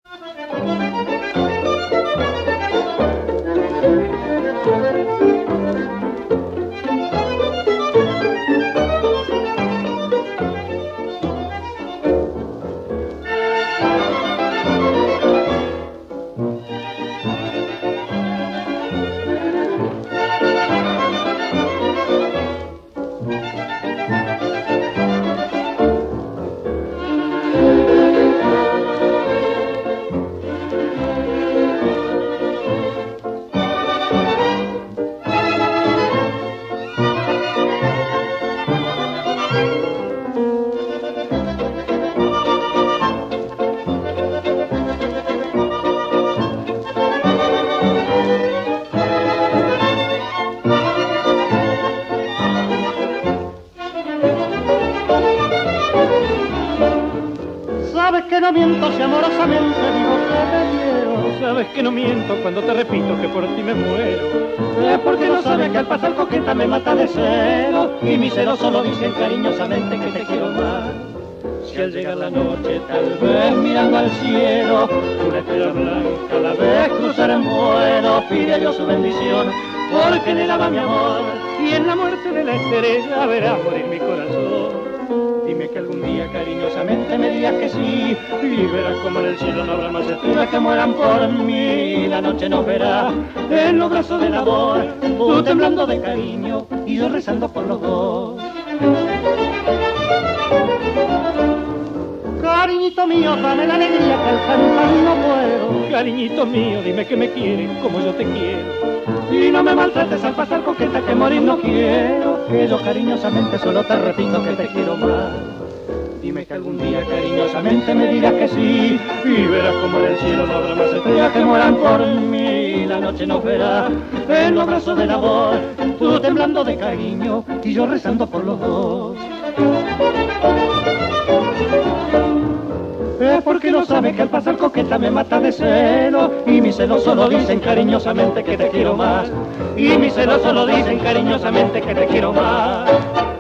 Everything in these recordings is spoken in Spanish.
No miento si amorosamente digo que te quiero. Sabes que no miento cuando te repito que por ti me muero. Es porque no sabes que al pasar coqueta me mata de celo. Y mis celos solo dicen cariñosamente que te quiero más. Si al llegar la noche tal vez mirando al cielo una estrella blanca a la vez cruzar en vuelo, pide a Dios su bendición porque en él va mi amor. Y en la muerte de la estrella verás morir mi corazón. Dime que algún día cariñosamente me digas que sí, y verás como en el cielo no habrá más estrellas que mueran por mí. La noche nos verá en los brazos del amor, tú temblando de cariño y yo rezando por los dos. Cariñito mío, dame la alegría que al cantar no puedo. Cariñito mío, dime que me quieres como yo te quiero. Y no me maltrates al pasar coqueta que morir no quiero. Que yo cariñosamente solo te repito que te quiero más. Dime que algún día cariñosamente me digas que sí, y verás como en el cielo no habrá más estrellas que mueran por mí. La noche nos verá en los brazos del amor, tú temblando de cariño y yo rezando por los dos. Es porque no sabes que al pasar coqueta me mata de celo, y mis celos solo dicen cariñosamente que te quiero más, y mis celos solo dicen cariñosamente que te quiero más.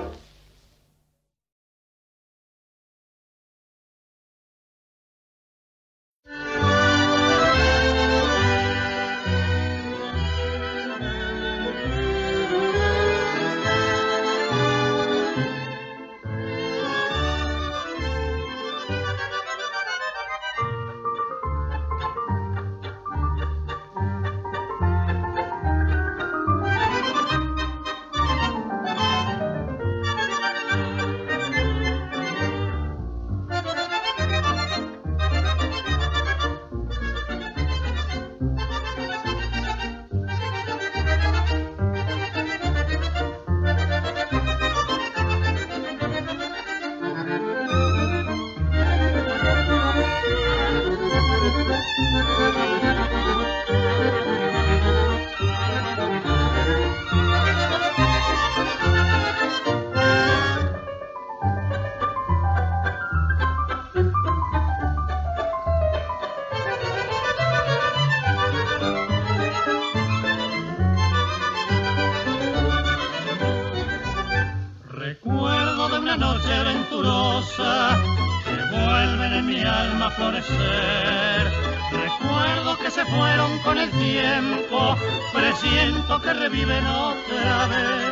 Noche aventurosa que vuelven en mi alma a florecer. Recuerdos que se fueron con el tiempo, presiento que reviven otra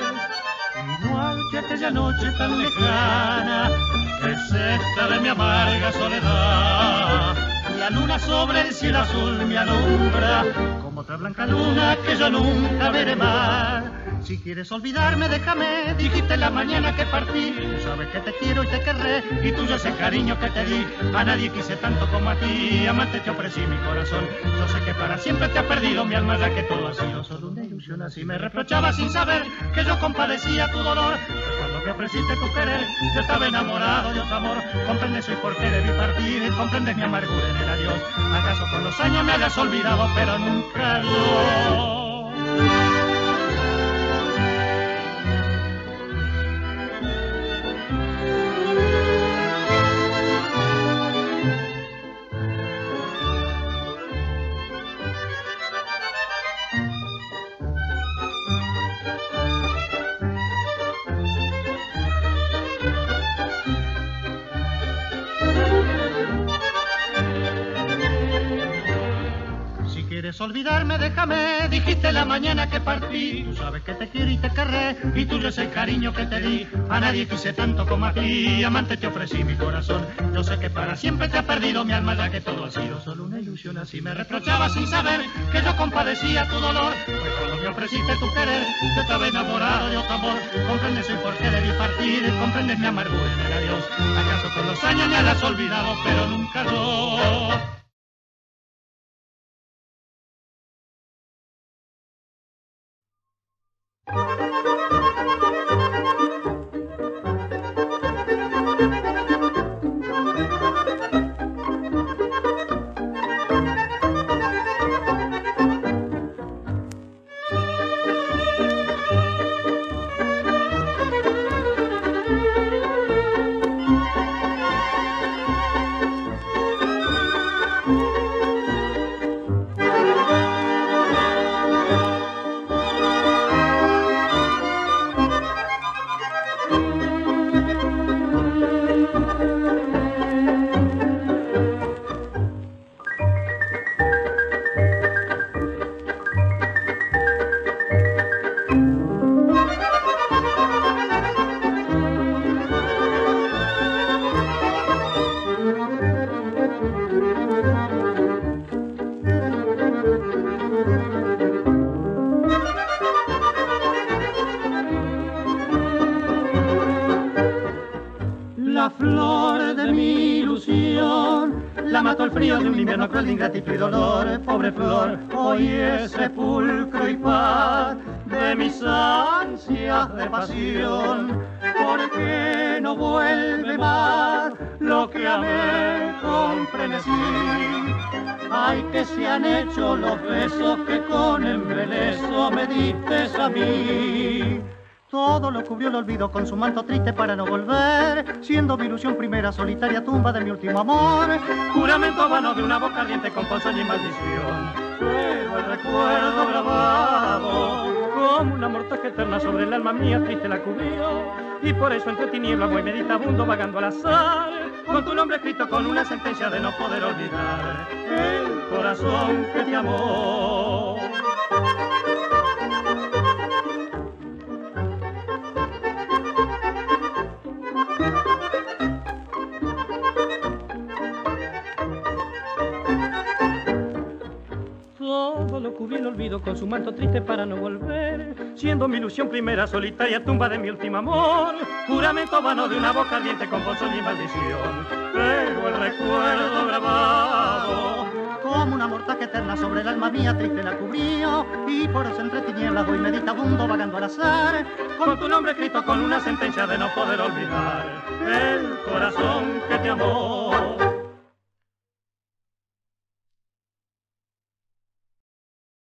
vez. Igual que aquella noche tan lejana, que secta de mi amarga soledad. La luna sobre el cielo azul me alumbra, como otra blanca luna que yo nunca veré más. Si quieres olvidarme, déjame, dijiste en la mañana que partí. Tú sabes que te quiero y te querré, y tuyo ese cariño que te di. A nadie quise tanto como a ti, amante te ofrecí mi corazón. Yo sé que para siempre te ha perdido mi alma, ya que todo ha sido solo una ilusión. Así me reprochaba sin saber que yo compadecía tu dolor. Cuando me ofreciste tu querer, yo estaba enamorado de otro amor. Comprendes hoy por qué debí partir, y comprendes mi amargura en el adiós. ¿Acaso con los años me hayas olvidado, pero nunca yo? quieres olvidarme, déjame, dijiste la mañana que partí. Tú sabes que te quiero y te querré, y tuyo es el cariño que te di. A nadie quise tanto como a ti, amante te ofrecí mi corazón. Yo sé que para siempre te ha perdido mi alma, ya que todo ha sido solo una ilusión. Así me reprochaba sin saber que yo compadecía tu dolor. Pues cuando me ofreciste tu querer, yo estaba enamorado de otro amor. Comprendes el por qué debí partir, comprendes mi amargura en el adiós. ¿Acaso con los años me has olvidado, pero nunca yo? La flor de mi ilusión la mató el frío de un invierno cruel de ingratitud y dolor. Pobre flor, hoy es sepulcro y paz de mis ansias de pasión. ¿Por qué no vuelve más lo que amé con frenesí? Ay, que se han hecho los besos que con embeleso me diste a mí. Todo lo cubrió el olvido con su manto triste para no volver, siendo mi ilusión primera solitaria tumba de mi último amor. Juramento vano de una boca ardiente con ponzoña y maldición, pero el recuerdo grabado como una mortaja eterna sobre el alma mía triste la cubrió. Y por eso entre tinieblas voy meditabundo vagando al azar, con tu nombre escrito con una sentencia de no poder olvidar el corazón que te amó. Todo lo cubrí el olvido con su manto triste para no volver, siendo mi ilusión primera solitaria tumba de mi último amor. Juramento vano de una boca ardiente con ponzoña y maldición, pero el recuerdo grabado como una mortaja eterna sobre el alma mía triste la cubrió. Y por eso entre tinieblas voy meditabundo vagando al azar, con tu nombre escrito con una sentencia de no poder olvidar el corazón que te amó.